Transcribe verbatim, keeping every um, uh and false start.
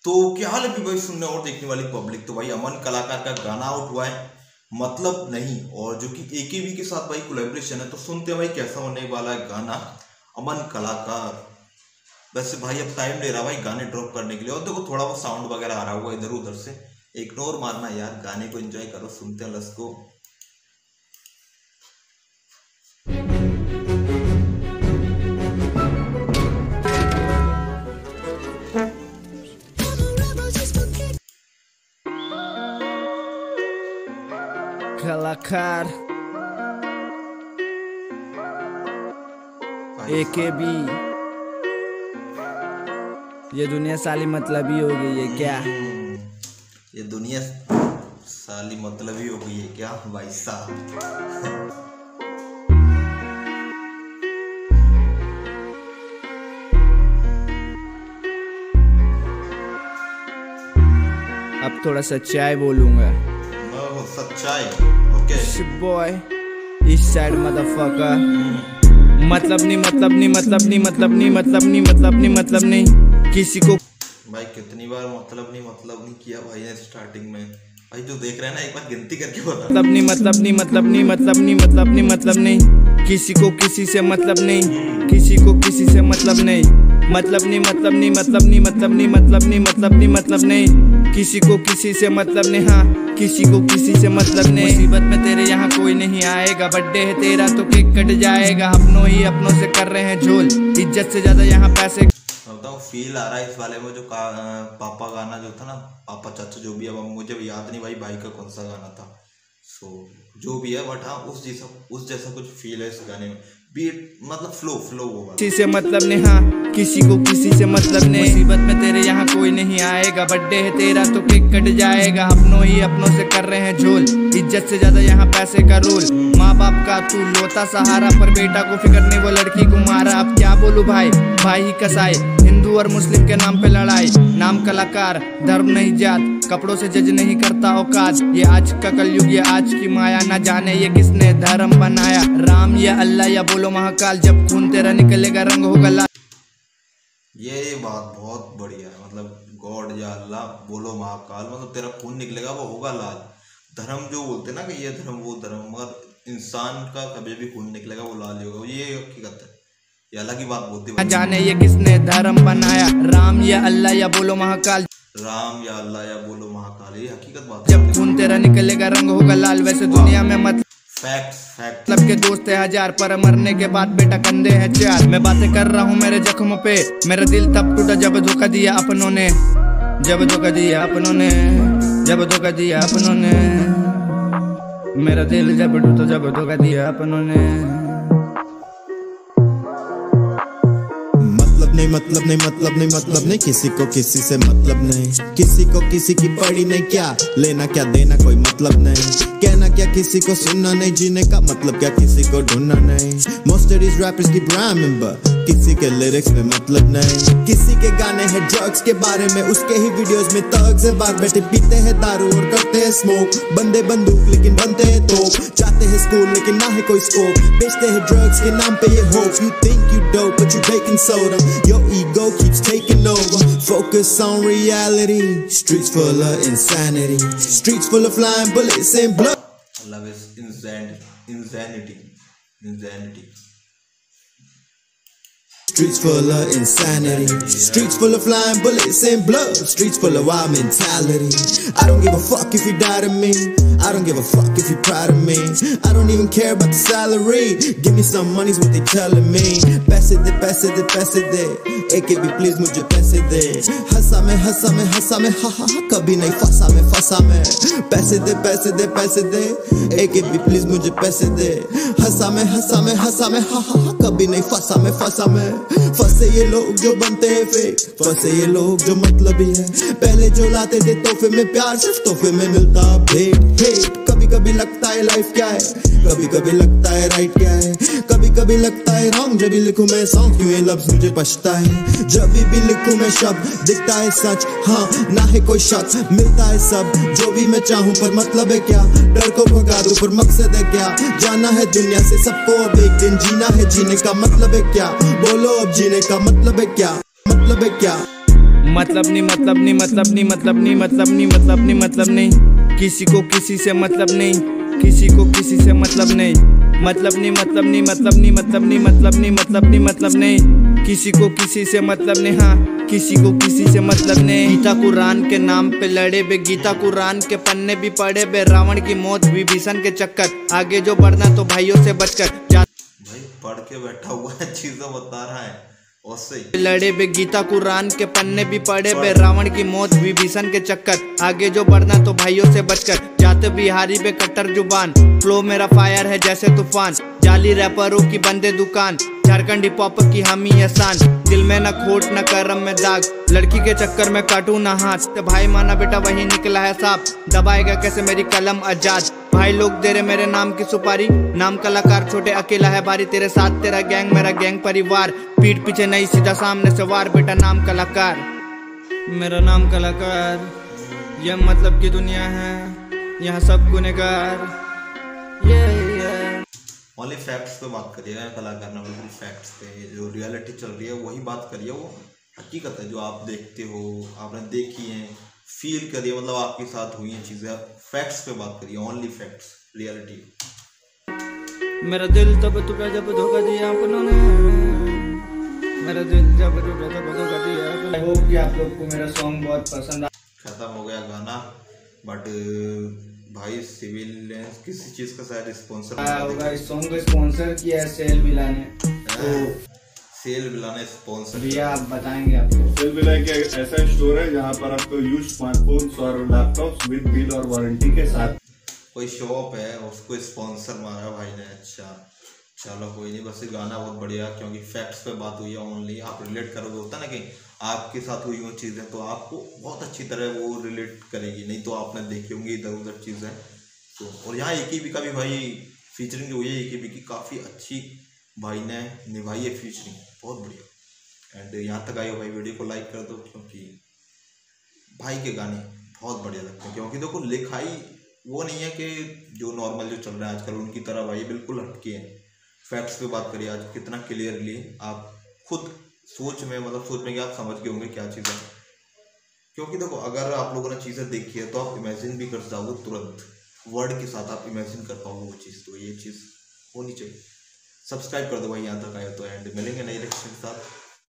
तो क्या हाल है भाई सुनने और देखने वाली पब्लिक। तो भाई अमन कलाकार का गाना आउट हुआ है मतलब नहीं, और जो कि एकेबी के साथ भाई कोलैबोरेशन है। तो सुनते हैं भाई कैसा होने वाला है गाना अमन कलाकार। वैसे भाई अब टाइम ले रहा भाई गाने ड्रॉप करने के लिए, और देखो थोड़ा बहुत साउंड वगैरह आ रहा होगा इधर उधर से, इग्नोर मारना यार, गाने को एंजॉय करो। सुनते हैं लेट्स गो। कलाकार एकेबी, ये दुनिया साली मतलबी हो गई है क्या? ये दुनिया साली मतलबी हो गई है क्या भाई साहब? अब थोड़ा सच्चाई बोलूंगा। सच्चाई ओके बॉय इस साइड मदरफकर। मतलब नहीं मतलब नहीं मतलब नहीं मतलब नहीं मतलब नहीं मतलब नहीं मतलब नहीं किसी को भाई कितनी बार मतलब नहीं मतलब नहीं किया भाई ने स्टार्टिंग में। भाई जो देख रहे हैं ना एक बार गिनती करके बता। मतलब नहीं मतलब नहीं मतलब नहीं मतलब नहीं मतलब नहीं मतलब नहीं किसी को किसी से मतलब नहीं, किसी को किसी से मतलब नहीं। मतलब नहीं मतलब नहीं मतलब नहीं मतलब नहीं मतलब नहीं मतलब नहीं मतलब नहीं किसी को किसी से मतलब नहीं। हाँ किसी को किसी से मतलब नहीं। मुसीबत में तेरे यहाँ कोई नहीं आएगा, बर्थडे है तेरा तो केक कट जाएगा। अपनों ही अपनों से कर रहे हैं झोल, इज्जत से ज्यादा यहाँ पैसे। बताओ फील आ रहा है इस वाले में जो का, पापा गाना जो था ना, पापा चाचा जो भी है, अब मुझे याद नहीं भाई भाई का कौन सा गाना था। सो जो भी है बट हाँ उस जैसा उस जैसा कुछ फील है इस गाने में। बीट मतलब फ्लो फ्लो होगा। किसी से मतलब नहीं, हाँ किसी को किसी से मतलब नहीं। मुसीबत में तेरे यहाँ कोई नहीं आएगा, बर्थडे है तेरा तो केक कट जाएगा। अपनों ही अपनों से कर रहे हैं झोल, इज्जत से ज्यादा यहाँ पैसे का रोल। माँ बाप का तू लोता सहारा, पर बेटा को फिक्र नहीं वो लड़की को मारा। अब क्या बोलूं भाई भाई ही कसाई, हिंदू और मुस्लिम के नाम पे लड़ाई। नाम कलाकार धर्म नहीं जात, कपड़ों से जज नहीं करता औकात। ये आज का कलयुग ये आज की माया, ना जाने ये किसने धर्म बनाया। राम या अल्लाह या बोलो महाकाल, जब खून तेरा निकलेगा रंग होगा लाल। ये बात बहुत बढ़िया है, मतलब गॉड या अल्लाह बोलो महाकाल, मतलब तेरा खून निकलेगा वो होगा लाल। धर्म जो बोलते ना कि ये धर्म वो धर्म, मगर इंसान का कभी भी खून निकलेगा वो लाल ही होगा, ये हकीकत है, ये अलग ही बात बोलती है। जाने ये किसने धर्म बनाया, राम या अल्लाह या बोलो महाकाल। राम या अल्लाह या बोलो महाकाल, ये हकीकत बात। जब खून तेरा निकलेगा रंग होगा लाल। वैसे दुनिया में मत फैक्ट्स फैक्ट मतलब के दोस्त है हजार, पर मरने के बाद बेटा कंधे हैं चार। मैं बातें कर रहा हूँ मेरे जख्मों पे, मेरा दिल तब टूटा जब धोखा दिया अपनों ने, जब धोखा दिया अपनों ने, जब धोखा दिया अपनों ने। मेरा दिल जब टूटा जब धोखा दिया अपनों ने। नहीं मतलब नहीं मतलब नहीं मतलब नहीं किसी को किसी से मतलब नहीं, किसी को किसी की पड़ी नहीं, क्या लेना क्या देना कोई मतलब नहीं। कहना क्या किसी को सुनना नहीं, जीने का मतलब क्या किसी को ढूंढना नहीं। मोस्ट ऑफ these rappers की ब्रांड मेंबर, किसी के लिरिक्स में मतलब नहीं। किसी के गाने हैं ड्रग्स के बारे में, उसके ही वीडियोस में थग्स है बाहर बैठे पीते हैं दारू और करते हैं स्मोक। बंदे बंदूक लेकिन बनते हैं तोप, जाते हैं स्कूल लेकिन ना है कोई स्कोप। बेचते हैं ड्रग्स के नाम पे ये hope. You think you dope but you baking soda, your ego keeps taking over. Focus on reality, streets full of insanity, streets full of flying bullets and blood. Love is insanity, insanity, insanity. Streets full of insanity, streets full of flying bullets and blood, streets full of wild mentality. I don't give a fuck if you die to me, I don't give a fuck if you're proud of me, I don't even care about the salary, give me some money's what they telling me. पैसे दे पैसे दे पैसे दे, AKB please मुझे पैसे दे। हंसा मैं हंसा मैं हंसा मैं हा हा हा, कभी नहीं फंसा मैं फंसा मैं। पैसे दे पैसे दे पैसे दे, एकेबी प्लीज मुझे पैसे दे। हंसा मैं हंसा मैं हंसा मैं हा हा हा, कभी नहीं फंसा मैं फंसा मैं। फंसे ये लोग जो बनते हैं फेक, फंसे ये लोग जो मतलबी है। पहले जो लाते थे तोहफे में प्यार, सिर्फ तोहफे में मिलता भेंट हेट। कभी कभी लगता है लाइफ क्या है, कभी कभी लगता है राइट क्या है, कभी कभी लगता है रॉन्ग। जब भी लिखूं मैं सॉन्ग क्यों ये लफ्ज मुझे बचता है, जब भी लिखूं मैं शब्द दिखता है सच, हाँ ना है कोई शक। मिलता है सब जो भी मैं चाहूं, पर मतलब है क्या, डर को भगा दूं पर मकसद है क्या। जाना है दुनिया से सबको अब एक दिन, जीना है जीने का मतलब है क्या। बोलो अब जीने का मतलब है क्या, मतलब है क्या। मतलब नहीं मतलब नहीं मतलब नहीं मतलब नहीं मतलब नहीं मतलब नहीं मतलब नहीं किसी को किसी से मतलब नहीं, किसी को किसी से मतलब नहीं, मतलब नहीं मतलब नहीं मतलब नहीं मतलब नहीं मतलब नहीं मतलब नहीं मतलब नहीं किसी को किसी से मतलब नहीं, हाँ किसी को किसी से मतलब नहीं। गीता कुरान के नाम पे लड़े बे, गीता कुरान के पन्ने भी पढ़े बे, रावण की मौत विभीषण के चक्कर, आगे जो बढ़ना तो भाइयों से बचकर। भाई पढ़ के बैठा हुआ है, चीजें बता रहा है लड़े बे, गीता कुरान के पन्ने भी पढ़े बे, रावण की मौत विभीषण के चक्कर, आगे जो बढ़ना तो भाइयों से बचकर। जाते बिहारी बे कट्टर जुबान, फ्लो मेरा फायर है जैसे तूफान, जाली रैपरों की बंदे दुकान, झारखंड हिप हॉप की हामी एहसान, दिल में न खोट न करम में दाग, लड़की के चक्कर में काटू ना हाथ, तो भाई माना बेटा वही निकला है साफ, दबाएगा कैसे मेरी कलम आजाद। भाई लोग दे रहे मेरे नाम की सुपारी, नाम कलाकार छोटे अकेला है बारी, तेरे साथ तेरा गैंग मेरा गैंग परिवार, पीठ पीछे नहीं सीधा सामने से वार, बेटा नाम कलाकार मेरा नाम कलाकार, यह मतलब की दुनिया है यहाँ सब गुनहगार। ओनली फैक्ट्स पे बात करिएगा, कलाकार ने बिल्कुल फैक्ट्स पे, जो रियलिटी चल रही है वही बात करिए, वो हकीकत है जो आप देखते हो, आपने देखी है, फील करिए, मतलब आपके साथ हुई हैं चीज़ें, फैक्ट्स पे बात करिए, ओनली फैक्ट्स, रियलिटी। मेरा दिल तब टूटा जब धोखा दिया अपनों ने, मेरा दिल जब टूटा जब धोखा दिया। आई होप कि आप लोग को मेरा सॉन्ग बहुत पसंद आ। खत्म हो गया गाना, बट भाई सिविल किसी चीज का शायद स्पॉन्सर होगा, इस सॉन्ग को स्पॉन्सर किया है सेल बिला ने, तो सेल बिला ने स्पॉन्सर भैया आप बताएंगे आपको। सेल बिला एक ऐसा स्टोर है जहाँ पर आपको यूज स्मार्टफोन्स और लैपटॉप्स विद बिल और वारंटी के साथ, कोई शॉप है उसको स्पॉन्सर मारा भाई ने। अच्छा चलो कोई नहीं, बस गाना बहुत बढ़िया, क्योंकि फैक्ट्स पे बात हुई है, ओनली आप रिलेट करोगे, होता ना कि आपके साथ हुई वो चीज़ें तो आपको बहुत अच्छी तरह वो रिलेट करेगी, नहीं तो आपने देखी होंगी इधर उधर चीज़ें तो। और यहाँ ए के बी का भी भाई फीचरिंग जो हुई है, ए के बी की काफ़ी अच्छी भाई ने निभाई है फीचरिंग, बहुत बढ़िया। एंड यहाँ तक आए हो भाई, वीडियो को लाइक कर दो, क्योंकि भाई के गाने बहुत बढ़िया लगते हैं, क्योंकि देखो लिखाई वो नहीं है कि जो नॉर्मल जो चल रहा है आजकल उनकी तरह, भाई बिल्कुल हटके हैं। फैक्ट्स पे बात करिए आज कितना क्लियरली आप खुद सोच में, मतलब सोच में कि आप समझ गए होंगे क्या चीज़ है, क्योंकि देखो अगर आप लोगों ने चीज़ें देखी है तो आप इमेजिन भी कर जाओगे, तुरंत वर्ड के साथ आप इमेजिन कर पाओगे वो चीज़, तो ये चीज़ होनी चाहिए। सब्सक्राइब कर दो भाई यहाँ तक आए तो, एंड मिलेंगे नई लेक्चर के साथ।